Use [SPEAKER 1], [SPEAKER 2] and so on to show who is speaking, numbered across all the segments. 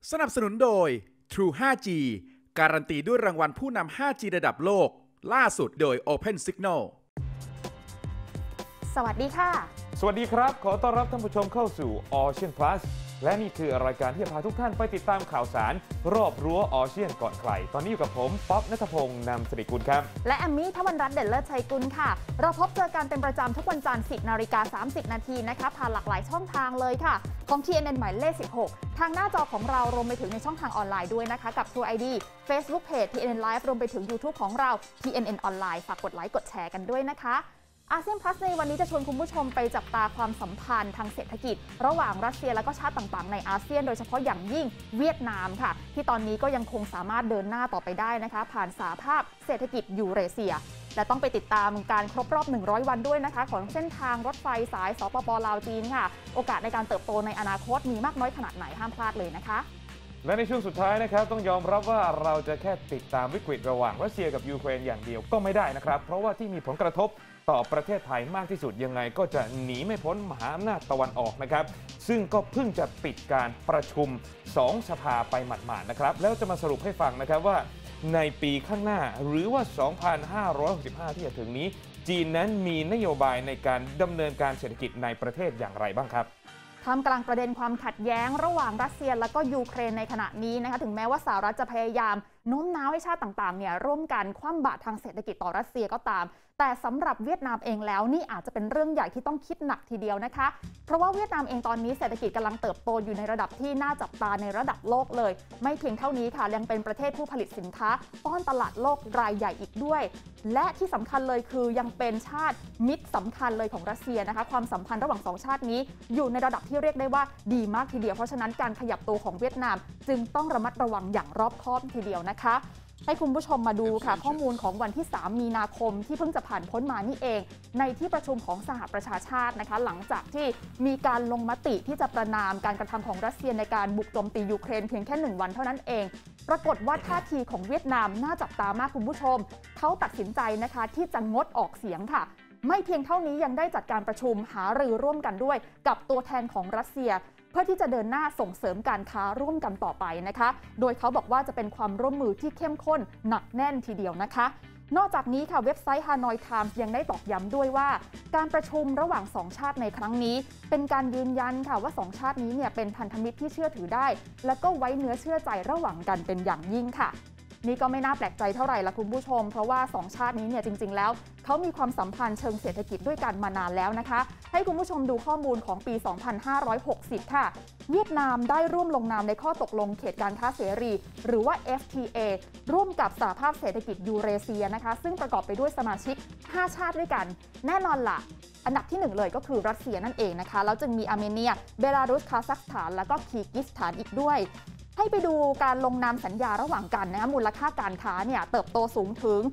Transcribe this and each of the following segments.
[SPEAKER 1] สนับสนุนโดย True 5G การันตีด้วยรางวัลผู้นำ 5G ระดับโลกล่าสุดโดย Open Signal
[SPEAKER 2] สวัสดีค่ะ
[SPEAKER 3] สวัสดีครับขอต้อนรับท่านผู้ชมเข้าสู่ Ocean Plus และนี่คือรายการที่จะพาทุกท่านไปติดตามข่าวสารรอบรั้วออเชียนก่อนใครตอนนี้อยู่กับผมป๊อปณัฐพงษ์นำสิริกุลครับ
[SPEAKER 2] และแอมมี่ทวันรัตน์เด่นเลิศชัยกุลค่ะเราพบเจอกันเป็นประจำทุกวันจันทร์ 10:30 น.นะคะผ่านหลากหลายช่องทางเลยค่ะของ TNN หมายเลข 16 ทางหน้าจอของเรารวมไปถึงในช่องทางออนไลน์ด้วยนะคะกับ True ID Facebook Page TNN Live รวมไปถึง YouTube ของเรา TNN ออนไลน์ฝากกดไลค์กดแชร์กันด้วยนะคะอาเซียนพลัสในวันนี้จะชวนคุณผู้ชมไปจับตาความสัมพันธ์ทางเศรษฐกิจระหว่างรัสเซียและก็ชาติต่างๆในอาเซียนโดยเฉพาะอย่างยิ่งเวียดนามค่ะที่ตอนนี้ก็ยังคงสามารถเดินหน้าต่อไปได้นะคะผ่านสหภาพเศรษฐกิจยูเรเซียและต้องไปติดตามการครบรอบ100วันด้วยนะคะของเส้นทางรถไฟสายสปป.ลาวจีนค่ะโอกาสในการเติบโตในอนาคตมีมากน้อยขนาดไหนห้ามพลาดเลยนะคะ
[SPEAKER 3] และในช่วงสุดท้ายนะครับต้องยอมรับว่าเราจะแค่ติดตามวิกฤตระหว่างรัสเซียกับยูเครนอย่างเดียวก็ไม่ได้นะครับเพราะว่าที่มีผลกระทบต่อประเทศไทยมากที่สุดยังไงก็จะหนีไม่พ้นมหาอำนาจตะวันออกนะครับซึ่งก็เพิ่งจะปิดการประชุม2สภาไปหมาดๆนะครับแล้วจะมาสรุปให้ฟังนะครับว่าในปีข้างหน้าหรือว่า2565ที่จะถึงนี้จีนนั้นมีนโยบายในการดำเนินการเศรษฐกิจในประเทศอย่างไรบ้างครับ
[SPEAKER 2] ท่ามกลางประเด็นความขัดแย้งระหว่างรัสเซียและก็ยูเครนในขณะนี้นะคะถึงแม้ว่าสหรัฐจะพยายามโน้มน้าวให้ชาติต่างๆร่วมกันคว่ำบาตรทางเศรษฐกิจต่อรัสเซียก็ตามแต่สำหรับเวียดนามเองแล้วนี่อาจจะเป็นเรื่องใหญ่ที่ต้องคิดหนักทีเดียวนะคะเพราะว่าเวียดนามเองตอนนี้เศรษฐกิจกำลังเติบโตอยู่ในระดับที่น่าจับตาในระดับโลกเลยไม่เพียงเท่านี้ค่ะยังเป็นประเทศผู้ผลิตสินค้าป้อนตลาดโลกรายใหญ่อีกด้วยและที่สำคัญเลยคือยังเป็นชาติมิตรสำคัญเลยของรัสเซียนะคะความสัมพันธ์ระหว่าง2ชาตินี้อยู่ในระดับที่เรียกได้ว่าดีมากทีเดียวเพราะฉะนั้นการขยับตัวของเวียดนามจึงต้องระมัดระวังอย่างรอบคอบทีเดียวนะคะให้คุณผู้ชมมาดูค่ะข้อมูลของวันที่3มีนาคมที่เพิ่งจะผ่านพ้นมานี่เองในที่ประชุมของสหประชาชาตินะคะหลังจากที่มีการลงมติที่จะประณามการกระทำของรัสเซียในการบุกโจมตียูเครนเพียงแค่1วันเท่านั้นเองปรากฏว่าท่าทีของเวียดนามน่าจับตามากคุณผู้ชมเขาตัดสินใจนะคะที่จะงดออกเสียงค่ะไม่เพียงเท่านี้ยังได้จัดการประชุมหารือร่วมกันด้วยกับตัวแทนของรัสเซียเพื่อที่จะเดินหน้าส่งเสริมการค้าร่วมกันต่อไปนะคะโดยเขาบอกว่าจะเป็นความร่วมมือที่เข้มข้นหนักแน่นทีเดียวนะคะนอกจากนี้ค่ะเว็บไซต์ Hanoi Times ยังได้ตอกย้ำด้วยว่าการประชุมระหว่าง2ชาติในครั้งนี้เป็นการยืนยันค่ะว่า2ชาตินี้เป็นพันธมิตรที่เชื่อถือได้และก็ไว้เนื้อเชื่อใจระหว่างกันเป็นอย่างยิ่งค่ะนี่ก็ไม่น่าแปลกใจเท่าไหร่ละคุณผู้ชมเพราะว่า2ชาตินี้จริงๆแล้วเขามีความสัมพันธ์เชิงเศรษฐกิจด้วยกันมานานแล้วนะคะให้คุณผู้ชมดูข้อมูลของปี 2560 ค่ะเวียดนามได้ร่วมลงนามในข้อตกลงเขตการค้าเสรีหรือว่า FTA ร่วมกับสหภาพเศรษฐกิจยูเรเซียนะคะซึ่งประกอบไปด้วยสมาชิก5ชาติด้วยกันแน่นอนล่ะอันดับที่1เลยก็คือรัสเซียนั่นเองนะคะแล้วจึงมีอาร์เมเนียเบลารุสคาซัคสถานแล้วก็คีร์กิสถานอีกด้วยให้ไปดูการลงนามสัญญาระหว่างกันนะคะมูลค่าการค้าเติบโตสูงถึง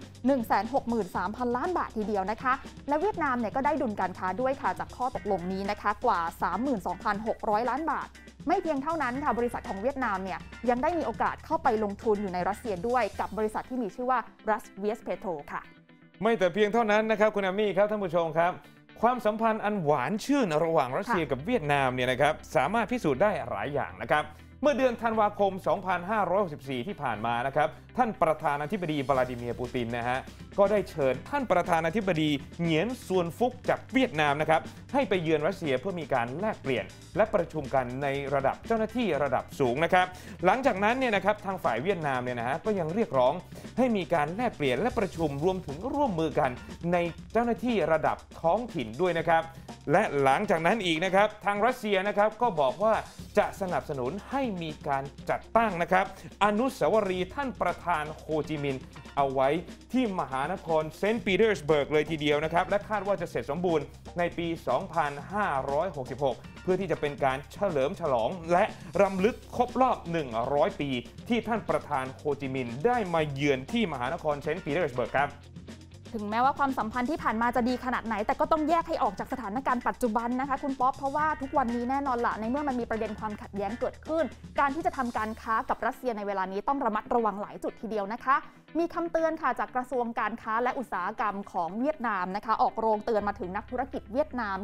[SPEAKER 2] 163,000 ล้านบาททีเดียวนะคะและเวียดนามก็ได้ดุลการค้าด้วยค่ะจากข้อตกลงนี้นะคะกว่า 32,600 ล้านบาทไม่เพียงเท่านั้นค่ะบริษัทของเวียดนามยังได้มีโอกาสเข้าไปลงทุนอยู่ในรัสเซียด้วยกับบริษัทที่มีชื่อว่า Rasviespetro ค่ะ
[SPEAKER 3] ไม่แต่เพียงเท่านั้นนะครับคุณอามี่ครับท่านผู้ชมครับความสัมพันธ์อันหวานชื่นระหว่างรัสเซียกับเวียดนามนะครับสามารถพิสูจน์ได้หลายอย่างนะครับเมื่อเดือนธันวาคม 2564 ที่ผ่านมานะครับท่านประธานาธิบดีวลาดิเมียร์ปูตินนะฮะก็ได้เชิญท่านประธานาธิบดีเหงียนซวนฟุกจากเวียดนามนะครับให้ไปเยือนรัสเซียเพื่อมีการแลกเปลี่ยนและประชุมกันในระดับเจ้าหน้าที่ระดับสูงนะครับหลังจากนั้นนะครับทางฝ่ายเวียดนามก็ยังเรียกร้องให้มีการแลกเปลี่ยนและประชุมรวมถึงร่วมมือกันในเจ้าหน้าที่ระดับท้องถิ่นด้วยนะครับและหลังจากนั้นอีกนะครับทางรัสเซียนะครับก็บอกว่าจะสนับสนุนให้มีการจัดตั้งนะครับอนุสาวรีย์ท่านประธานโฮจิมินห์เอาไว้ที่มหานครเซนต์ปีเตอร์สเบิร์กเลยทีเดียวนะครับและคาดว่าจะเสร็จสมบูรณ์ในปี 2566 เพื่อที่จะเป็นการเฉลิมฉลองและรำลึกครบรอบ 100 ปีที่ท่านประธานโฮจิมินห์ได้มาเยือนที่มหานครเซนต์ปีเตอร์สเบิร์กครับ
[SPEAKER 2] ถึงแม้ว่าความสัมพันธ์ที่ผ่านมาจะดีขนาดไหนแต่ก็ต้องแยกให้ออกจากสถานการณ์ปัจจุบันนะคะคุณป๊อปเพราะว่าทุกวันนี้แน่นอนละในเมื่อมันมีประเด็นความขัดแย้งเกิดขึ้นการที่จะทำการค้ากับรัสเซียในเวลานี้ต้องระมัดระวังหลายจุดทีเดียวนะคะมีคำเตือนค่ะจากกระทรวงการค้าและอุตสาหกรรมของเวียดนามนะคะออกโรงเตือนมาถึงนักธุรกิจเวียดนามค่ะ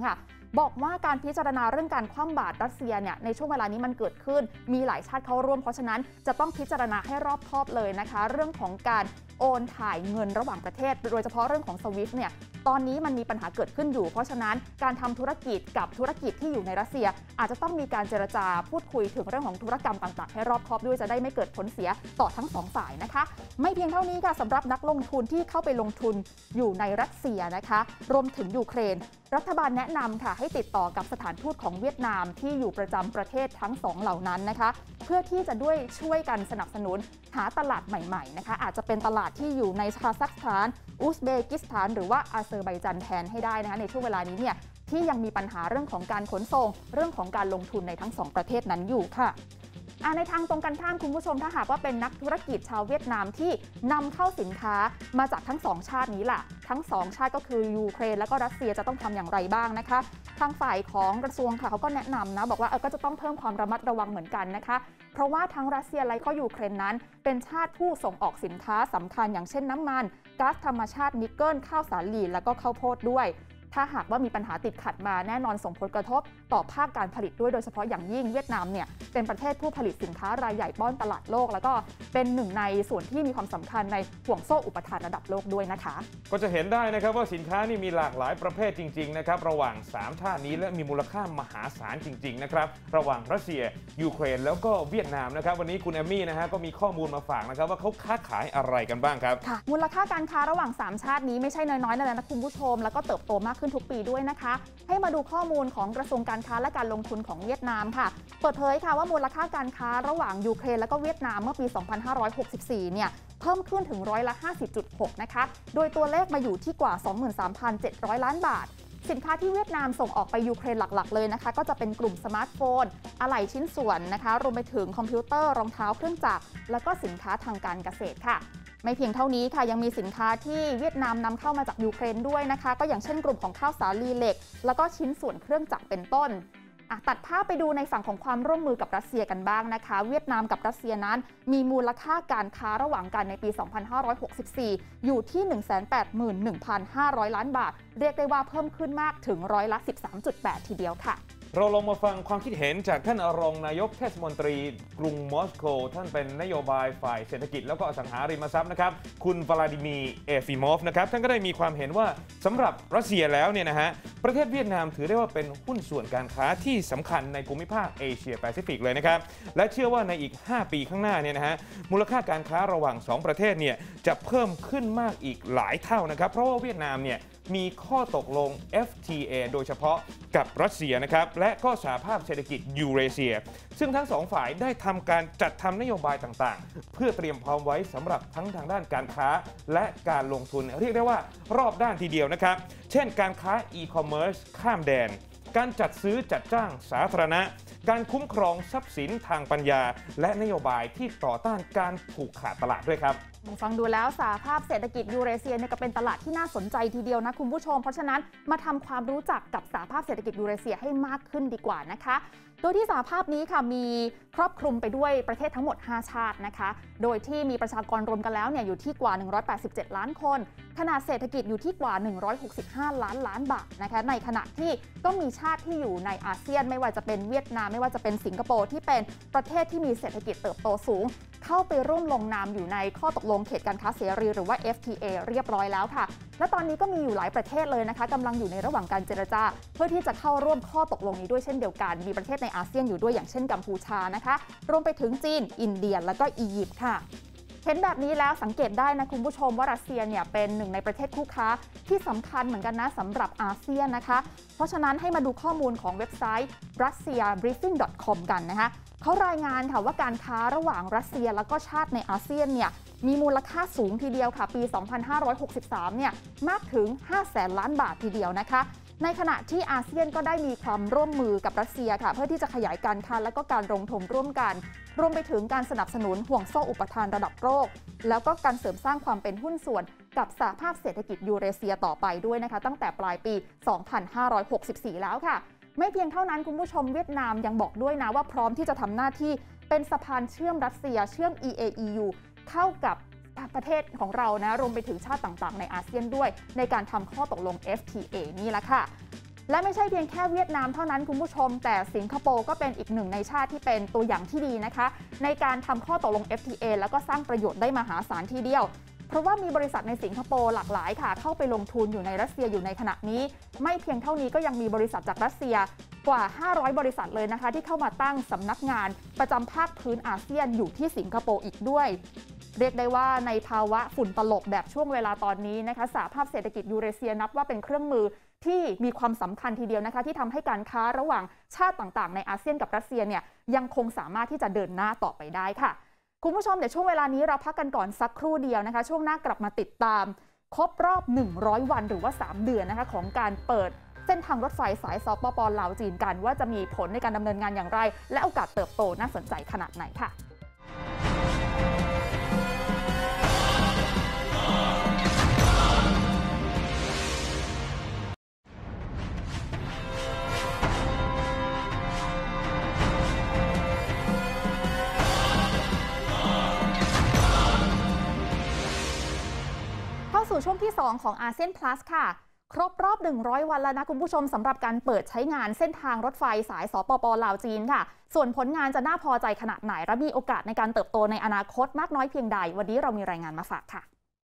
[SPEAKER 2] บอกว่าการพิจารณาเรื่องการคว่ำบาตรรัสเซียเนี่ยในช่วงเวลานี้มันเกิดขึ้นมีหลายชาติเข้าร่วมเพราะฉะนั้นจะต้องพิจารณาให้รอบคอบเลยนะคะเรื่องของการโอนถ่ายเงินระหว่างประเทศโดยเฉพาะเรื่องของ SWIFT เนี่ยตอนนี้มันมีปัญหาเกิดขึ้นอยู่เพราะฉะนั้นการทำธุรกิจกับธุรกิจที่อยู่ในรัสเซียอาจจะต้องมีการเจรจาพูดคุยถึงเรื่องของธุรกรรมต่างๆให้รอบคอบด้วยจะได้ไม่เกิดผลเสียต่อทั้งสองฝ่ายนะคะไม่เพียงเท่านี้ค่ะสำหรับนักลงทุนที่เข้าไปลงทุนอยู่ในรัสเซียนะคะรวมถึงยูเครนรัฐบาลแนะนำค่ะให้ติดต่อกับสถานทูตของเวียดนามที่อยู่ประจำประเทศทั้งสองเหล่านั้นนะคะเพื่อที่จะด้วยช่วยกันสนับสนุนหาตลาดใหม่ๆนะคะอาจจะเป็นตลาดที่อยู่ในคาซัคสถานอุซเบกิสถานหรือว่าอาเซอร์ไบจันแทนให้ได้นะคะในช่วงเวลานี้เนี่ยที่ยังมีปัญหาเรื่องของการขนส่งเรื่องของการลงทุนในทั้งสองประเทศนั้นอยู่ค่ะในทางตรงกันข้ามคุณผู้ชมถ้าหากว่าเป็นนักธุรกิจชาวเวียดนามที่นำเข้าสินค้ามาจากทั้งสองชาตินี้ล่ะทั้งสองชาติก็คือยูเครนและก็รัสเซียจะต้องทำอย่างไรบ้างนะคะทางฝ่ายของกระทรวงค่ะเขาก็แนะนำนะบอกว่าก็จะต้องเพิ่มความระมัดระวังเหมือนกันนะคะเพราะว่าทั้งรัสเซียและก็ยูเครนนั้นเป็นชาติผู้ส่งออกสินค้าสำคัญอย่างเช่นน้ำมันก๊าซธรรมชาตินิกเกิลข้าวสาลีและก็ข้าวโพดด้วยถ้าหากว่ามีปัญหาติดขัดมาแน่นอนส่งผลกระทบต่อภาคการผลิตด้วยโดยเฉพาะอย่างยิ่งเวียดนามเนี่ยเป็นประเทศผู้ผลิตสินค้ารายใหญ่ป้อนตลาดโลกแล้วก็เป็นหนึ่งในส่วนที่มีความสำคัญในห่วงโซ่อุปทานระดับโลกด้วยนะคะ
[SPEAKER 3] ก็จะเห็นได้นะครับว่าสินค้านี่มีหลากหลายประเภทจริงๆนะครับระหว่าง3ชาตินี้และมีมูลค่ามหาศาลจริงๆนะครับระหว่างรัสเซียยูเครนแล้วก็เวียดนามนะครับวันนี้คุณแอมมี่นะฮะก็มีข้อมูลมาฝากนะครับว่าเขาค้าขายอะไรกันบ้างครับ
[SPEAKER 2] มูลค่าการค้าระหว่าง3ชาตินี้ไม่ใช่น้อยๆนะคุณผู้ชมแล้วก็เติบโตมากขึ้นทุกปีด้วยนะคะให้มาดูข้อมูลของกระทรวงการค้าและการลงทุนของเวียดนามค่ะเปิดเผยค่ะว่ามูลค่าการค้าระหว่างยูเครนและก็เวียดนามเมื่อปี 2564 เนี่ยเพิ่มขึ้นถึง50.6% นะคะโดยตัวเลขมาอยู่ที่กว่า 23,700 ล้านบาทสินค้าที่เวียดนามส่งออกไปยูเครนหลักๆเลยนะคะก็จะเป็นกลุ่มสมาร์ทโฟนอะไหล่ชิ้นส่วนนะคะรวมไปถึงคอมพิวเตอร์รองเท้าเครื่องจักรแล้วก็สินค้าทางการเกษตรค่ะไม่เพียงเท่านี้ค่ะยังมีสินค้าที่เวียดนามนำเข้ามาจากยูเครนด้วยนะคะก็อย่างเช่นกลุ่มของข้าวสาลีเหล็กแล้วก็ชิ้นส่วนเครื่องจักรเป็นต้นตัดภาพไปดูในฝั่งของความร่วมมือกับรัสเซียกันบ้างนะคะเวียดนามกับรัสเซียนั้นมีมูลค่าการค้าระหว่างกันในปี 2564 อยู่ที่ 181,500 ล้านบาทเรียกได้ว่าเพิ่มขึ้นมากถึง13.8% ทีเดียวค่ะ
[SPEAKER 3] เราลองมาฟังความคิดเห็นจากท่านรองนายกเทศมนตรีกรุงมอสโกท่านเป็นนโยบายฝ่ายเศรษฐกิจแล้วก็อสังหาริมทรัพย์นะครับคุณวลาดิมีร์เอฟิมอฟนะครับท่านก็ได้มีความเห็นว่าสำหรับรัสเซียแล้วเนี่ยนะฮะประเทศเวียดนามถือได้ว่าเป็นหุ้นส่วนการค้าที่สำคัญในภูมิภาคเอเชียแปซิฟิกเลยนะครับและเชื่อว่าในอีก5 ปีข้างหน้าเนี่ยนะฮะมูลค่าการค้าระหว่าง2ประเทศเนี่ยจะเพิ่มขึ้นมากอีกหลายเท่านะครับเพราะว่าเวียดนามเนี่ยมีข้อตกลง FTA โดยเฉพาะกับรัสเซียนะครับและก็สหภาพเศรษฐกิจยูเรเซียซึ่งทั้งสองฝ่ายได้ทำการจัดทำนโยบายต่างๆเพื่อเตรียมพร้อมไว้สำหรับทั้งทางด้านการค้าและการลงทุนเรียกได้ว่ารอบด้านทีเดียวนะครับเช่นการค้าอีคอมเมิร์ซข้ามแดนการจัดซื้อจัดจ้างสาธารณะการคุ้มครองทรัพย์สินทางปัญญาและนโยบายที่ต่อต้านการผูกขาดตลาดด้วยครับ
[SPEAKER 2] ฟังดูแล้วสหภาพเศรษฐกิจยูเรเซียเนี่ยก็เป็นตลาดที่น่าสนใจทีเดียวนะคุณผู้ชมเพราะฉะนั้นมาทำความรู้จักกับสหภาพเศรษฐกิจยูเรเซียให้มากขึ้นดีกว่านะคะโดยที่สหภาพนี้ค่ะมีครอบคลุมไปด้วยประเทศทั้งหมด5ชาตินะคะโดยที่มีประชากรรวมกันแล้วเนี่ยอยู่ที่กว่า187ล้านคนขนาดเศรษฐกิจอยู่ที่กว่า165ล้านบาทนะคะในขณะที่ก็มีชาติที่อยู่ในอาเซียนไม่ว่าจะเป็นเวียดนามไม่ว่าจะเป็นสิงคโปร์ที่เป็นประเทศที่มีเศรษฐกิจเติบโตสูงเข้าไปร่วมลงนามอยู่ในข้อตกลงเขตการค้าเสรีหรือว่า FTA เรียบร้อยแล้วค่ะและตอนนี้ก็มีอยู่หลายประเทศเลยนะคะกำลังอยู่ในระหว่างการเจรจาเพื่อที่จะเข้าร่วมข้อตกลงนี้ด้วยเช่นเดียวกันมีประเทศในอาเซียนอยู่ด้วยอย่างเช่นกัมพูชานะคะรวมไปถึงจีนอินเดียและก็อียิปต์ค่ะเห็นแบบนี้แล้วสังเกตได้นะคุณผู้ชมว่ารัสเซียเนี่ยเป็นหนึ่งในประเทศคู่ค้าที่สำคัญเหมือนกันนะสำหรับอาเซียนนะคะเพราะฉะนั้นให้มาดูข้อมูลของเว็บไซต์ russiabriefing.com กันนะคะเขารายงานค่ะว่าการค้าระหว่างรัสเซียแล้วก็ชาติในอาเซียนเนี่ยมีมูลค่าสูงทีเดียวค่ะปี 2563 เนี่ยมากถึง 500,000 ล้านบาททีเดียวนะคะในขณะที่อาเซียนก็ได้มีความร่วมมือกับรัสเซียค่ะเพื่อที่จะขยายการค้าและก็การลงทุนร่วมกันรวมไปถึงการสนับสนุนห่วงโซ่อุปทานระดับโลกแล้วก็การเสริมสร้างความเป็นหุ้นส่วนกับสหภาพเศรษฐกิจยูเรเซียต่อไปด้วยนะคะตั้งแต่ปลายปี 2564 แล้วค่ะไม่เพียงเท่านั้นคุณผู้ชมเวียดนามยังบอกด้วยนะว่าพร้อมที่จะทำหน้าที่เป็นสะพานเชื่อมรัสเซียเชื่อม EAEU เข้ากับประเทศของเรานะรวมไปถึงชาติต่างๆในอาเซียนด้วยในการทำข้อตกลง FTA นี่แหละค่ะและไม่ใช่เพียงแค่เวียดนามเท่านั้นคุณผู้ชมแต่สิงคโปร์ก็เป็นอีกหนึ่งในชาติที่เป็นตัวอย่างที่ดีนะคะในการทำข้อตกลง FTA แล้วก็สร้างประโยชน์ได้มหาศาลทีเดียวเพราะว่ามีบริษัทในสิงคโปร์หลากหลายค่ะเข้าไปลงทุนอยู่ในรัสเซียอยู่ในขณะนี้ไม่เพียงเท่านี้ก็ยังมีบริษัทจากรัสเซียกว่า500บริษัทเลยนะคะที่เข้ามาตั้งสำนักงานประจำภาคพื้นอาเซียนอยู่ที่สิงคโปร์อีกด้วยเรียกได้ว่าในภาวะฝุ่นตลบแบบช่วงเวลาตอนนี้นะคะสหภาพเศรษฐกิจยูเรเซียนับว่าเป็นเครื่องมือที่มีความสำคัญทีเดียวนะคะที่ทำให้การค้าระหว่างชาติต่างๆในอาเซียนกับรัสเซียเนี่ยยังคงสามารถที่จะเดินหน้าต่อไปได้ค่ะคุณผู้ชมเดี๋ยวช่วงเวลานี้เราพักกันก่อนสักครู่เดียวนะคะช่วงหน้ากลับมาติดตามครบรอบ100วันหรือว่า3เดือนนะคะของการเปิดเส้นทางรถไฟสายสปป.ลาวจีนกันว่าจะมีผลในการดำเนินงานอย่างไรและโอกาสเติบโตน่าสนใจขนาดไหนค่ะสู่ช่วงที่2ของอาเซียน Plus ค่ะครบรอบ100วันแล้วนะคุณผู้ชมสำหรับการเปิดใช้งานเส้นทางรถไฟสายสปป.ลาวจีนค่ะส่วนผลงานจะน่าพอใจขนาดไหนและมีโอกาสในการเติบโตในอนาคตมากน้อยเพียงใดวันนี้เรามีรายงานมาฝากค่ะ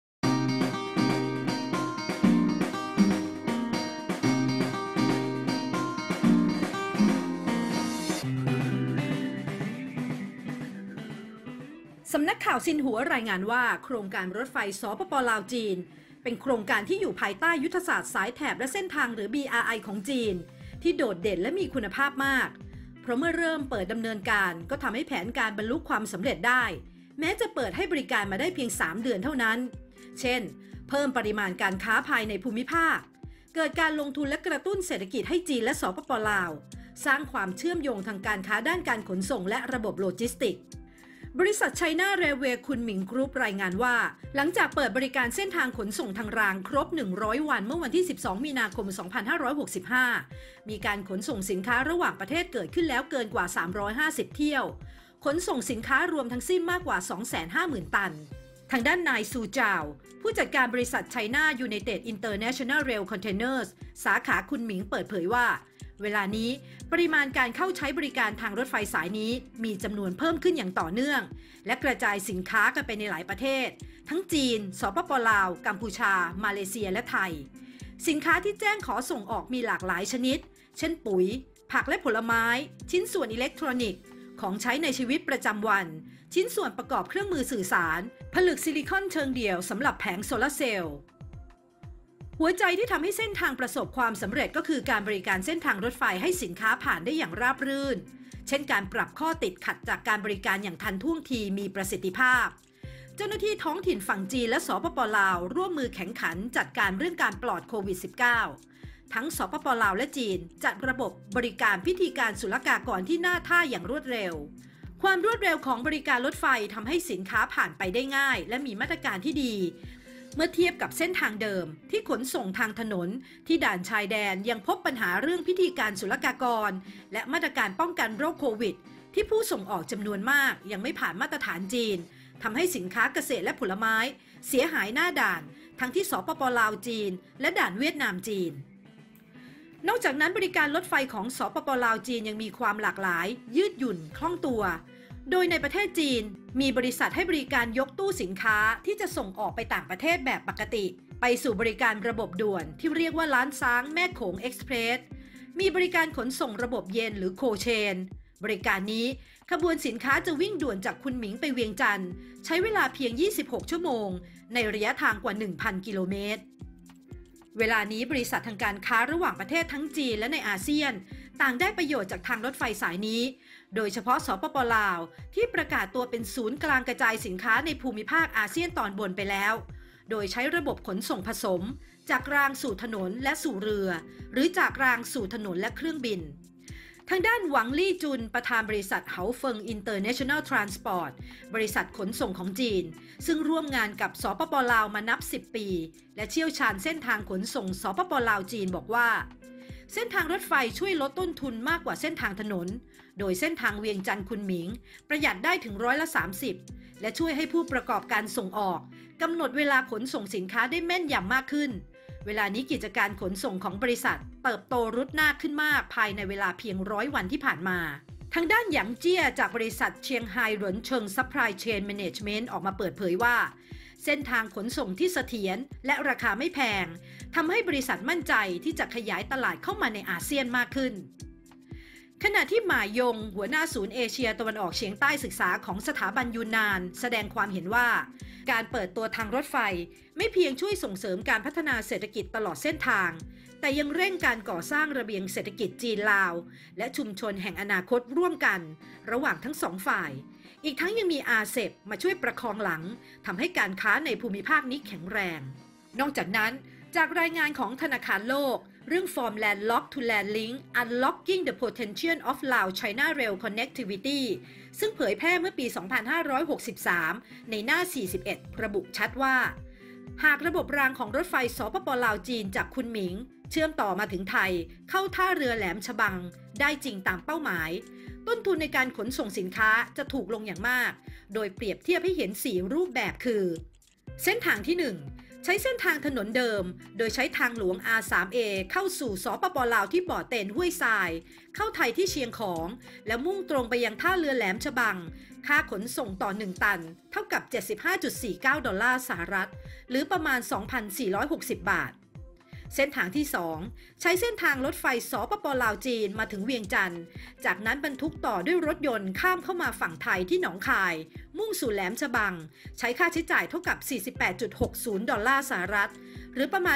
[SPEAKER 4] สำนักข่าวซินหัวรายงานว่าโครงการรถไฟสปป.ลาวจีนเป็นโครงการที่อยู่ภายใต้ยุทธศาสตร์สายแถบและเส้นทางหรือ BRI ของจีนที่โดดเด่นและมีคุณภาพมากเพราะเมื่อเริ่มเปิดดำเนินการก็ทำให้แผนการบรรลุความสำเร็จได้แม้จะเปิดให้บริการมาได้เพียง3เดือนเท่านั้นเช่นเพิ่มปริมาณการค้าภายในภูมิภาคเกิดการลงทุนและกระตุ้นเศรษฐกิจให้จีนและสปป.ลาวสร้างความเชื่อมโยงทางการค้าด้านการขนส่งและระบบโลจิสติกส์บริษัท China Railway คุณหมิงกรุ๊ปรายงานว่าหลังจากเปิดบริการเส้นทางขนส่งทางรางครบ100วันเมื่อวันที่12มีนาคม2565มีการขนส่งสินค้าระหว่างประเทศเกิดขึ้นแล้วเกินกว่า350เที่ยวขนส่งสินค้ารวมทั้งสิ้นมากกว่า 250,000 ตันทางด้านนายซูจาวผู้จัดการบริษัท China United International Rail Containers สาขาคุณหมิงเปิดเผยว่าเวลานี้ปริมาณการเข้าใช้บริการทางรถไฟสายนี้มีจำนวนเพิ่มขึ้นอย่างต่อเนื่องและกระจายสินค้ากันไปในหลายประเทศทั้งจีนสปป.ลาวกัมพูชามาเลเซียและไทยสินค้าที่แจ้งขอส่งออกมีหลากหลายชนิดเช่นปุ๋ยผักและผลไม้ชิ้นส่วนอิเล็กทรอนิกส์ของใช้ในชีวิตประจำวันชิ้นส่วนประกอบเครื่องมือสื่อสารผลึกซิลิคอนเชิงเดี่ยวสำหรับแผงโซลาร์เซลล์หัวใจที่ทำให้เส้นทางประสบความสำเร็จก็คือการบริการเส้นทางรถไฟให้สินค้าผ่านได้อย่างราบรื่นเช่นการปรับข้อติดขัดจากการบริการอย่างทันท่วงทีมีประสิทธิภาพเจ้าหน้าที่ท้องถิ่นฝั่งจีนและสปป.ลาวร่วมมือแข่งขันจัดการเรื่องการปลอดโควิด -19 ทั้งสปป.ลาวและจีนจัดระบบบริการพิธีการศุลกากรที่น่าท่าอย่างรวดเร็วความรวดเร็วของบริการรถไฟทำให้สินค้าผ่านไปได้ง่ายและมีมาตรการที่ดีเมื่อเทียบกับเส้นทางเดิมที่ขนส่งทางถนนที่ด่านชายแดนยังพบปัญหาเรื่องพิธีการศุลกากรและมาตรการป้องกันโรคโควิดที่ผู้ส่งออกจำนวนมากยังไม่ผ่านมาตรฐานจีนทำให้สินค้าเกษตรและผลไม้เสียหายหน้าด่านทั้งที่สปป.ลาวจีนและด่านเวียดนามจีนนอกจากนั้นบริการรถไฟของสปป.ลาวจีนยังมีความหลากหลายยืดหยุ่นคล่องตัวโดยในประเทศจีนมีบริษัทให้บริการยกตู้สินค้าที่จะส่งออกไปต่างประเทศแบบปกติไปสู่บริการระบบด่วนที่เรียกว่าล้านซ้างแม่โขงเอ็กซ์เพรสมีบริการขนส่งระบบเย็นหรือโคเชนบริการนี้ขบวนสินค้าจะวิ่งด่วนจากคุนหมิงไปเวียงจันทร์ใช้เวลาเพียง26ชั่วโมงในระยะทางกว่า 1,000 กิโลเมตรเวลานี้บริษัททางการค้าระหว่างประเทศทั้งจีนและในอาเซียนต่างได้ประโยชน์จากทางรถไฟสายนี้โดยเฉพาะสปป.ลาวที่ประกาศตัวเป็นศูนย์กลางกระจายสินค้าในภูมิภาคอาเซียนตอนบนไปแล้วโดยใช้ระบบขนส่งผสมจากรางสู่ถนนและสู่เรือหรือจากรางสู่ถนนและเครื่องบินทางด้านหวังลี่จุนประธานบริษัทเหาเฟิงอินเตอร์เนชั่นแนลทรานสปอร์ตบริษัทขนส่งของจีนซึ่งร่วมงานกับสปป.ลาวมานับ10ปีและเชี่ยวชาญเส้นทางขนส่งสปป.ลาวจีนบอกว่าเส้นทางรถไฟช่วยลดต้นทุนมากกว่าเส้นทางถนนโดยเส้นทางเวียงจันทร์คุนหมิงประหยัดได้ถึง30%และช่วยให้ผู้ประกอบการส่งออกกำหนดเวลาขนส่งสินค้าได้แม่นยำมากขึ้นเเวลานี้กิจการขนส่งของบริษัทเติบโตรุดหน้าขึ้นมากภายในเวลาเพียง100 วันที่ผ่านมาทางด้านหยางเจี้ยจากบริษัทเชียงไฮ้หลวนเชิงซัพพลายเชนแมเนจเมนต์ออกมาเปิดเผยว่าเส้นทางขนส่งที่เสถียรและราคาไม่แพงทำให้บริษัทมั่นใจที่จะขยายตลาดเข้ามาในอาเซียนมากขึ้นขณะที่หม่ายงหัวหน้าศูนย์เอเชียตะวันออกเฉียงใต้ศึกษาของสถาบันยูนนานแสดงความเห็นว่าการเปิดตัวทางรถไฟไม่เพียงช่วยส่งเสริมการพัฒนาเศรษฐกิจตลอดเส้นทางแต่ยังเร่งการก่อสร้างระเบียงเศรษฐกิจจีนลาวและชุมชนแห่งอนาคตร่วมกันระหว่างทั้งสองฝ่ายอีกทั้งยังมีอาเซบมาช่วยประคองหลังทำให้การค้าในภูมิภาคนี้แข็งแรงนอกจากนั้นจากรายงานของธนาคารโลกเรื่อง From Landlock to Landlink Unlocking the Potential of Lao-China Rail Connectivity ซึ่งเผยแพร่เมื่อปี 2563 ในหน้า 41 ระบุชัดว่าหากระบบรางของรถไฟสปป.ลาวจีนจากคุนหมิงเชื่อมต่อมาถึงไทยเข้าท่าเรือแหลมฉบังได้จริงตามเป้าหมายต้นทุนในการขนส่งสินค้าจะถูกลงอย่างมากโดยเปรียบเทียบให้เห็น4รูปแบบคือเส้นทางที่1ใช้เส้นทางถนนเดิมโดยใช้ทางหลวง R3A เข้าสู่สปป.ลาวที่บ่อเต็นห้วยทรายเข้าไทยที่เชียงของและมุ่งตรงไปยังท่าเรือแหลมฉบังค่าขนส่งต่อ1ตันเท่ากับ 75.49 ดอลลาร์สหรัฐหรือประมาณ 2,460 บาทเส้นทางที่2ใช้เส้นทางรถไฟสปป.ลาวจีนมาถึงเวียงจันทร์จากนั้นบรรทุกต่อด้วยรถยนต์ข้ามเข้ามาฝั่งไทยที่หนองคายมุ่งสู่แหลมฉบังใช้ค่าใช้จ่ายเท่ากับ 48.60 ดอลลาร์สหรัฐหรือประมาณ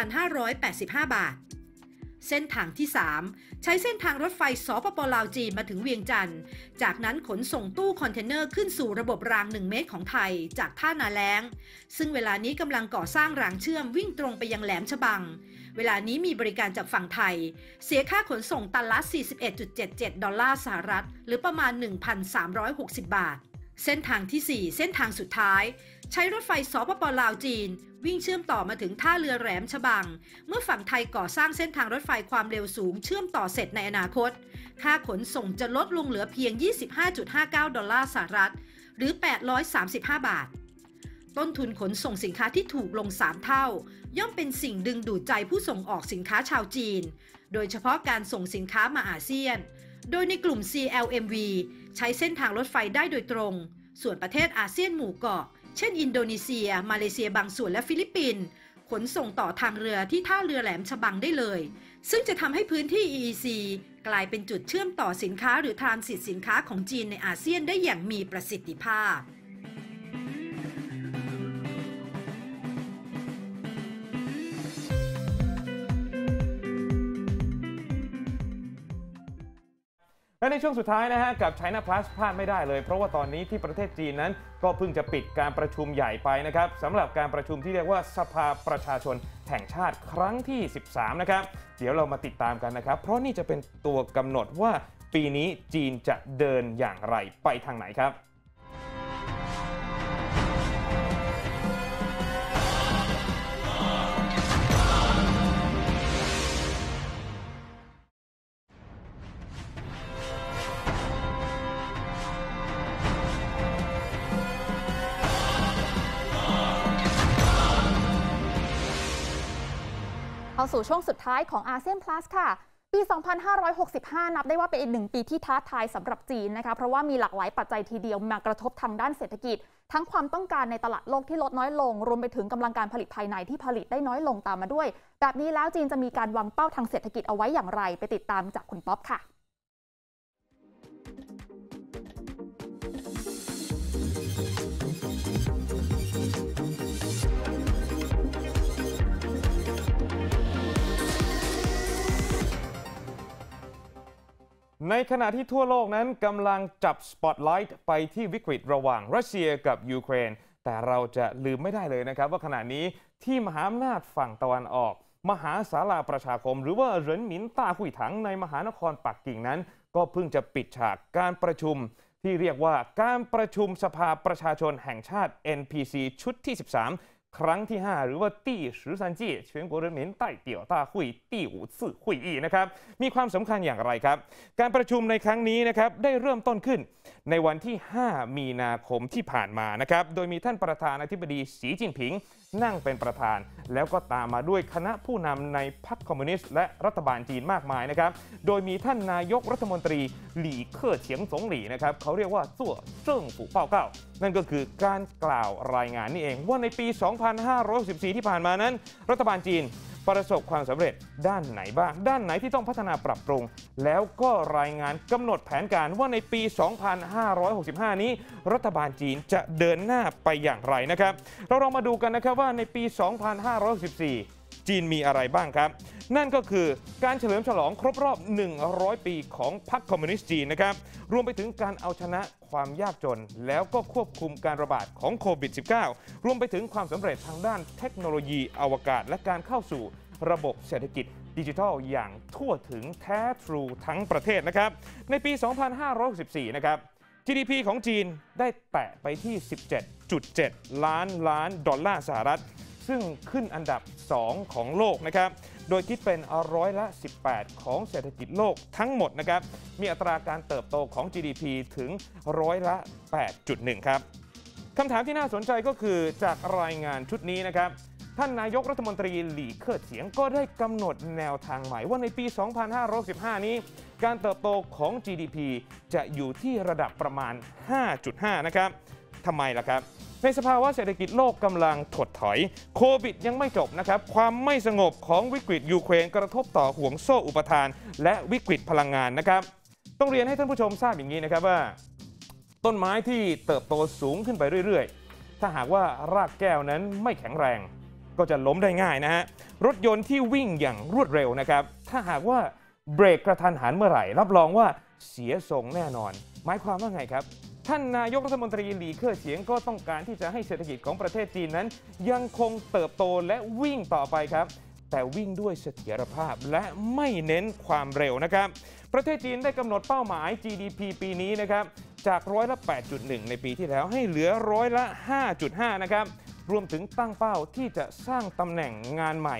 [SPEAKER 4] 1,585 บาทเส้นทางที่3ใช้เส้นทางรถไฟสปป.ลาวจีนมาถึงเวียงจันทร์จากนั้นขนส่งตู้คอนเทนเนอร์ขึ้นสู่ระบบราง1 เมตรของไทยจากท่านาแล้งซึ่งเวลานี้กำลังก่อสร้างรางเชื่อมวิ่งตรงไปยังแหลมฉบังเวลานี้มีบริการจากฝั่งไทยเสียค่าขนส่งตันละ 41.77 ดอลลาร์สหรัฐหรือประมาณ 1,360 บาทเส้นทางที่4เส้นทางสุดท้ายใช้รถไฟสปป.ลาวจีนวิ่งเชื่อมต่อมาถึงท่าเรือแหลมฉบังเมื่อฝั่งไทยก่อสร้างเส้นทางรถไฟความเร็วสูงเชื่อมต่อเสร็จในอนาคตค่าขนส่งจะลดลงเหลือเพียง 25.59 ดอลลาร์สหรัฐหรือ 835 บาทต้นทุนขนส่งสินค้าที่ถูกลง3 เท่าย่อมเป็นสิ่งดึงดูดใจผู้ส่งออกสินค้าชาวจีนโดยเฉพาะการส่งสินค้ามาอาเซียนโดยในกลุ่ม CLMV ใช้เส้นทางรถไฟได้โดยตรงส่วนประเทศอาเซียนหมู่เกาะเช่นอินโดนีเซียมาเลเซียบางส่วนและฟิลิปปินส์ขนส่งต่อทางเรือที่ท่าเรือแหลมฉบังได้เลยซึ่งจะทำให้พื้นที่ EEC กลายเป็นจุดเชื่อมต่อสินค้าหรือทรานสิตสินค้าของจีนในอาเซียนได้อย่างมีประสิทธิภาพ
[SPEAKER 3] และในช่วงสุดท้ายนะฮะกับ China Plus พลาดไม่ได้เลยเพราะว่าตอนนี้ที่ประเทศจีนนั้นก็เพิ่งจะปิดการประชุมใหญ่ไปนะครับสำหรับการประชุมที่เรียกว่าสภาประชาชนแห่งชาติครั้งที่ 13 นะครับเดี๋ยวเรามาติดตามกันนะครับเพราะนี่จะเป็นตัวกำหนดว่าปีนี้จีนจะเดินอย่างไรไปทางไหนครับ
[SPEAKER 2] เข้าสู่ช่วงสุดท้ายของอาเซียน Plus ค่ะปี 2565 นับได้ว่าเป็นอีก1 ปีที่ท้าทายสำหรับจีนนะคะเพราะว่ามีหลากหลายปัจจัยทีเดียวมากระทบทางด้านเศรษฐกิจทั้งความต้องการในตลาดโลกที่ลดน้อยลงรวมไปถึงกำลังการผลิตภายในที่ผลิตได้น้อยลงตามมาด้วยแบบนี้แล้วจีนจะมีการวางเป้าทางเศรษฐกิจเอาไว้อย่างไรไปติดตามจากคุณป๊อปค่ะ
[SPEAKER 3] ในขณะที่ทั่วโลกนั้นกำลังจับสปอตไลท์ไปที่วิกฤตระหว่างรัสเซียกับยูเครนแต่เราจะลืมไม่ได้เลยนะครับว่าขณะนี้ที่มหาอำนาจฝั่งตะวันออกมหาศาลาประชาคมหรือว่าเหรินหมินต้าหุยถังในมหานครปักกิ่งนั้นก็เพิ่งจะปิดฉากการประชุมที่เรียกว่าการประชุมสภาประชาชนแห่งชาติ NPC ชุดที่ 13ครั้งที่ 5 หรือว่าที่13届全国人民代表大会第5次会议นะครับมีความสำคัญอย่างไรครับการประชุมในครั้งนี้นะครับได้เริ่มต้นขึ้นในวันที่ 5 มีนาคมที่ผ่านมานะครับโดยมีท่านประธานาธิบดีสีจิ้นผิงนั่งเป็นประธานแล้วก็ตามมาด้วยคณะผู้นำในพรรคคอมมิวนิสต์และรัฐบาลจีนมากมายนะครับโดยมีท่านนายกรัฐมนตรีหลี่เค่อเฉียงสงหลี่นะครับเขาเรียกว่าซั่วเจิ้งฝู่เป้าเก้านั่นก็คือการกล่าวรายงานนี่เองว่าในปี 2564 ที่ผ่านมานั้นรัฐบาลจีนประสบความสำเร็จด้านไหนบ้างด้านไหนที่ต้องพัฒนาปรับปรุงแล้วก็รายงานกำหนดแผนการว่าในปี 2565 นี้รัฐบาลจีนจะเดินหน้าไปอย่างไรนะครับเราลองมาดูกันนะครับว่าในปี 2564 จีนมีอะไรบ้างครับนั่นก็คือการเฉลิมฉลองครบรอบ 100 ปีของพรรคคอมมิวนิสต์จีนนะครับรวมไปถึงการเอาชนะความยากจนแล้วก็ควบคุมการระบาดของโควิด -19 รวมไปถึงความสำเร็จทางด้านเทคโนโลยีอวกาศและการเข้าสู่ระบบเศรษฐกิจดิจิทัลอย่างทั่วถึงแท้ทรูทั้งประเทศนะครับในปี 2564 นะครับ GDP ของจีนได้แตะไปที่ 17.7 ล้านดอลลาร์สหรัฐซึ่งขึ้นอันดับ 2 ของโลกนะครับโดยคิดเป็นร้อยละ 18 ของเศรษฐกิจโลกทั้งหมดนะครับมีอัตราการเติบโตของ GDP ถึงร้อยละ 8.1 ครับคำถามที่น่าสนใจก็คือจากรายงานชุดนี้นะครับท่านนายกรัฐมนตรีหลี่เค่อเฉียงก็ได้กำหนดแนวทางใหม่ว่าในปี 2515 นี้การเติบโตของ GDP จะอยู่ที่ระดับประมาณ 5.5 นะครับทำไมล่ะครับในสภาวะเศรษฐกิจโลกกำลังถดถอยโควิดยังไม่จบนะครับความไม่สงบของวิกฤตยูเครนกระทบต่อห่วงโซ่อุปทานและวิกฤตพลังงานนะครับต้องเรียนให้ท่านผู้ชมทราบอย่างนี้นะครับว่าต้นไม้ที่เติบโตสูงขึ้นไปเรื่อยๆถ้าหากว่ารากแก้วนั้นไม่แข็งแรงก็จะล้มได้ง่ายนะฮะรถยนต์ที่วิ่งอย่างรวดเร็วนะครับถ้าหากว่าเบรกกระทันหันเมื่อไหร่รับรองว่าเสียทรงแน่นอนหมายความว่าไงครับท่านนายกรัฐมนตรีหลี่เค่อเฉียงก็ต้องการที่จะให้เศรษฐกิจของประเทศจีนนั้นยังคงเติบโตและวิ่งต่อไปครับแต่วิ่งด้วยเสถียรภาพและไม่เน้นความเร็วนะครับประเทศจีนได้กำหนดเป้าหมาย GDP ปีนี้นะครับจากร้อยละ 8.1 ในปีที่แล้วให้เหลือร้อยละ 5.5 นะครับรวมถึงตั้งเป้าที่จะสร้างตำแหน่งงานใหม่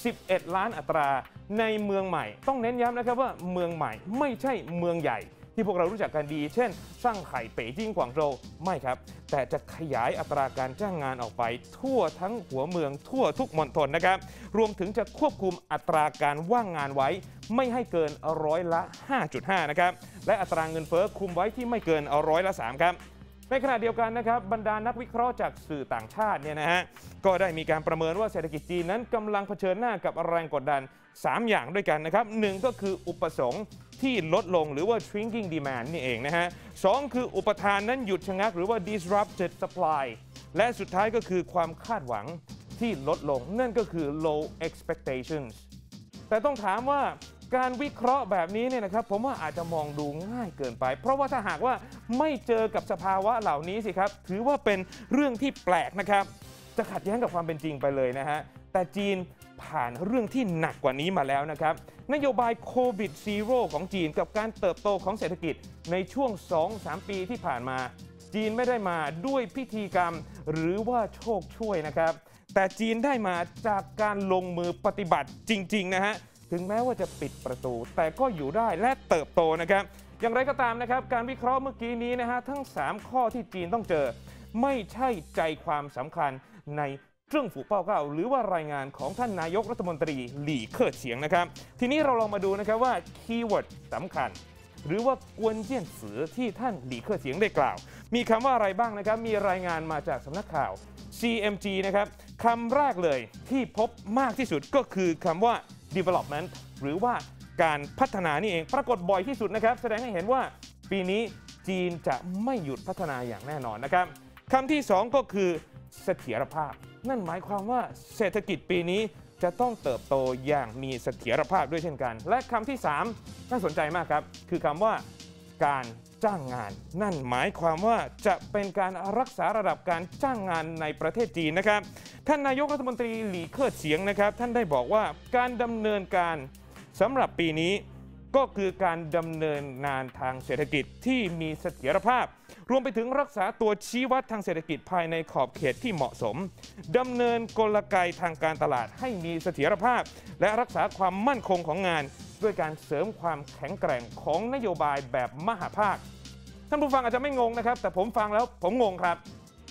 [SPEAKER 3] 11 ล้านอัตราในเมืองใหม่ต้องเน้นย้ำนะครับว่าเมืองใหม่ไม่ใช่เมืองใหญ่ที่พวกเรารู้จักกันดีเช่นสร้างไข่เป๋จิ้งกวางโจวไม่ครับแต่จะขยายอัตราการจ้างงานออกไปทั่วทั้งหัวเมืองทั่วทุกมณฑลนะครับรวมถึงจะควบคุมอัตราการว่างงานไว้ไม่ให้เกินร้อยละ 5.5 นะครับและอัตราเงินเฟ้อคุมไว้ที่ไม่เกินร้อยละ 3 ครับในขณะเดียวกันนะครับบรรดานักวิเคราะห์จากสื่อต่างชาติเนี่ยนะฮะก็ได้มีการประเมินว่าเศรษฐกิจจีนนั้นกำลังเผชิญหน้ากับแรงกดดัน3 อย่างด้วยกันนะครับ1ก็คืออุปสงค์ที่ลดลงหรือว่า shrinking demand นี่เองนะฮะ2คืออุปทานนั้นหยุดชะงักหรือว่า disrupted supply และสุดท้ายก็คือความคาดหวังที่ลดลงนั่นก็คือ low expectations แต่ต้องถามว่าการวิเคราะห์แบบนี้เนี่ยนะครับผมว่าอาจจะมองดูง่ายเกินไปเพราะว่าถ้าหากว่าไม่เจอกับสภาวะเหล่านี้สิครับถือว่าเป็นเรื่องที่แปลกนะครับจะขัดแย้งกับความเป็นจริงไปเลยนะฮะแต่จีนผ่านเรื่องที่หนักกว่านี้มาแล้วนะครับนโยบายโควิดซีโร่ของจีนกับการเติบโตของเศรษฐกิจในช่วง 2-3 ปีที่ผ่านมาจีนไม่ได้มาด้วยพิธีกรรมหรือว่าโชคช่วยนะครับแต่จีนได้มาจากการลงมือปฏิบัติจริงๆนะฮะถึงแม้ว่าจะปิดประตูแต่ก็อยู่ได้และเติบโตนะครับอย่างไรก็ตามนะครับการวิเคราะห์เมื่อกี้นี้นะฮะทั้ง3ข้อที่จีนต้องเจอไม่ใช่ใจความสำคัญในเรื่องฝู่เป้าเก้าหรือว่ารายงานของท่านนายกรัฐมนตรีหลี่เค่อเฉียงนะครับทีนี้เราลองมาดูนะครับว่าคีย์เวิร์ดสำคัญหรือว่ากวนเจี้ยนสือที่ท่านหลี่เค่อเฉียงได้กล่าวมีคำว่าอะไรบ้างนะครับมีรายงานมาจากสำนักข่าว CMG นะครับคำแรกเลยที่พบมากที่สุดก็คือคำว่า development หรือว่าการพัฒนานี่เองปรากฏบ่อยที่สุดนะครับแสดงให้เห็นว่าปีนี้จีนจะไม่หยุดพัฒนาอย่างแน่นอนนะครับคำที่2ก็คือเสถียรภาพนั่นหมายความว่าเศรษฐกิจปีนี้จะต้องเติบโตอย่างมีเสถียรภาพด้วยเช่นกันและคำที่3น่าสนใจมากครับคือคำว่าการจ้างงานนั่นหมายความว่าจะเป็นการรักษาระดับการจ้างงานในประเทศจีนนะครับท่านนายกรัฐมนตรีหลี่เค่อเฉียงนะครับท่านได้บอกว่าการดำเนินการสำหรับปีนี้ก็คือการดำเนินงานทางเศรษฐกิจที่มีเสถียรภาพรวมไปถึงรักษาตัวชี้วัดทางเศรษฐกิจภายในขอบเขตที่เหมาะสมดำเนินกลไกทางการตลาดให้มีเสถียรภาพและรักษาความมั่นคงของงานด้วยการเสริมความแข็งแกร่งของนโยบายแบบมหาภาคท่านผู้ฟังอาจจะไม่งงนะครับแต่ผมฟังแล้วผมงงครับ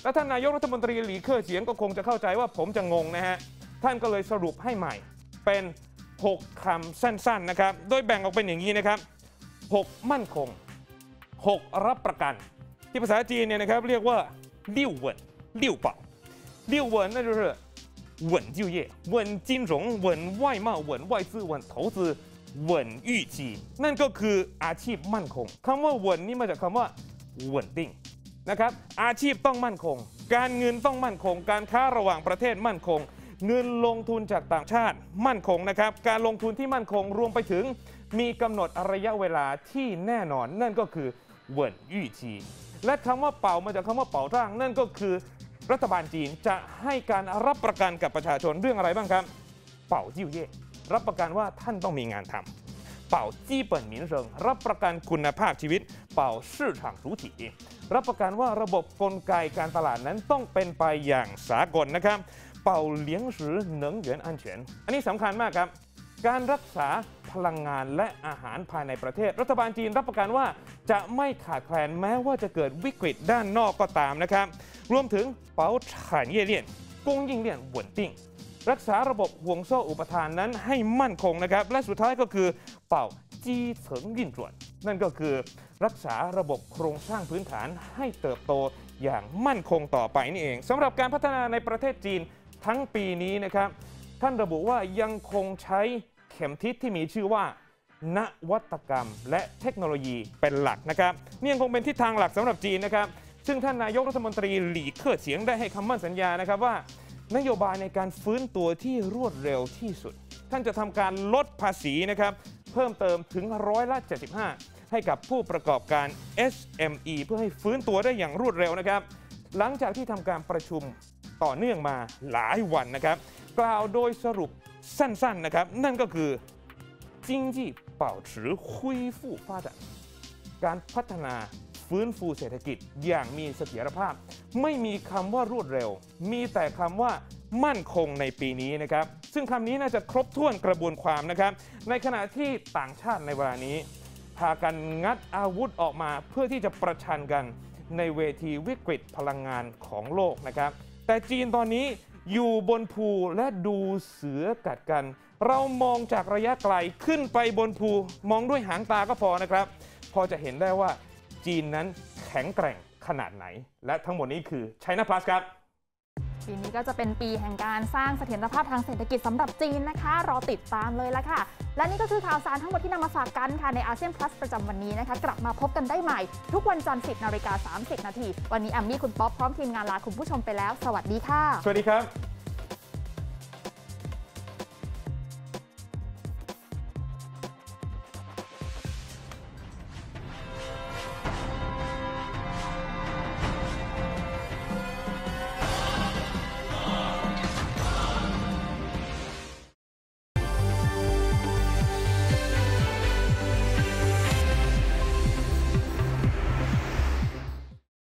[SPEAKER 3] แล้วท่านนายกรัฐมนตรีหลีเค่อเฉียงก็คงจะเข้าใจว่าผมจะงงนะฮะท่านก็เลยสรุปให้ใหม่เป็น6 คำสั้นๆนะครับโดยแบ่งออกเป็นอย่างนี้นะครับ6 มั่นคง6 รับประกันที่ภาษาจีนเนี่ยนะครับเรียกว่าลิ่วเหวินลิ่วเป่าลิ่วเหวินนั่นก็คือเหวิน就业เหวิน金融เหวิน外贸เหวิน外资เหวิน投资เหวิน预期นั่นก็คืออาชีพมั่นคงคำว่าเหวินนี่มาจากคำว่าเหวินติ้งนะครับอาชีพต้องมั่นคงการเงินต้องมั่นคงการค้าระหว่างประเทศมั่นคงเงินลงทุนจากต่างชาติมั่นคงนะครับการลงทุนที่มั่นคงรวมไปถึงมีกำหนดระยะเวลาที่แน่นอนนั่นก็คือเหวินยี่ชีและคำว่าเป่ามาจากคำว่าเป่าร่างนั่นก็คือรัฐบาลจีนจะให้การรับประกันกับประชาชนเรื่องอะไรบ้างครับเป่าจิ้วเย่รับประกันว่าท่านต้องมีงานทำเป่าจี้เปิ่นหมินเริงรับประกันคุณภาพชีวิตเป่าซื่อฉางรู้ถี่รับประกันว่าระบบกลไกการตลาดนั้นต้องเป็นไปอย่างสากลนะครับเป่าเลี้ยงสือเหนิงเหวียนอันเฉียนอันนี้สำคัญมากครับการรักษาพลังงานและอาหารภายในประเทศรัฐบาลจีนรับประกันว่าจะไม่ขาดแคลนแม้ว่าจะเกิดวิกฤตด้านนอกก็ตามนะครับรวมถึงเป่า产业链供应链稳定รักษาระบบห่วงโซ่อุปทานนั้นให้มั่นคงนะครับและสุดท้ายก็คือเป่าจีเฉิงยินจวนนั่นก็คือรักษาระบบโครงสร้างพื้นฐานให้เติบโตอย่างมั่นคงต่อไปนี่เองสำหรับการพัฒนาในประเทศจีนทั้งปีนี้นะครับท่านระบุว่ายังคงใช้เข็มทิศที่มีชื่อว่านวัตกรรมและเทคโนโลยีเป็นหลักนะครับนี่ยังคงเป็นทิศทางหลักสำหรับจีนนะครับซึ่งท่านนายกรัฐมนตรีหลี่เค่อเฉียงได้ให้คำมั่นสัญญานะครับว่านโยบายในการฟื้นตัวที่รวดเร็วที่สุดท่านจะทำการลดภาษีนะครับเพิ่มเติมถึง75%ให้กับผู้ประกอบการ SME เพื่อให้ฟื้นตัวได้อย่างรวดเร็วนะครับหลังจากที่ทำการประชุมต่อเนื่องมาหลายวันนะครับกล่าวโดยสรุปสั้นๆนะครับนั่นก็คือ经济保持恢复发展การพัฒนาฟื้นฟูเศรษฐกิจอย่างมีเสถียรภาพไม่มีคำว่ารวดเร็วมีแต่คำว่ามั่นคงในปีนี้นะครับซึ่งคำนี้น่าจะครบถ้วนกระบวนความนะครับในขณะที่ต่างชาติในเวลานี้พากันงัดอาวุธออกมาเพื่อที่จะประชันกันในเวทีวิกฤตพลังงานของโลกนะครับแต่จีนตอนนี้อยู่บนภูและดูเสือกัดกันเรามองจากระยะไกลขึ้นไปบนภูมองด้วยหางตาก็พอนะครับพอจะเห็นได้ว่าจีนนั้นแข็งแกร่งขนาดไหนและทั้งหมดนี้คือ China Plus ครับ
[SPEAKER 2] ปีนี้ก็จะเป็นปีแห่งการสร้างเสถียรภาพทางเศรษฐกิจสำหรับจีนนะคะรอติดตามเลยละค่ะและนี่ก็คือข่าวสารทั้งหมดที่นำมาฝากกันค่ะในอาเซียน Plus ประจำวันนี้นะคะกลับมาพบกันได้ใหม่ทุกวันจันทร์ 10:30 น.วันนี้แอมมี่คุณป๊อปพร้อมทีมงานลาคุณผู้ชมไปแล้วสวัสดีค่ะ
[SPEAKER 3] สวัสดีครับ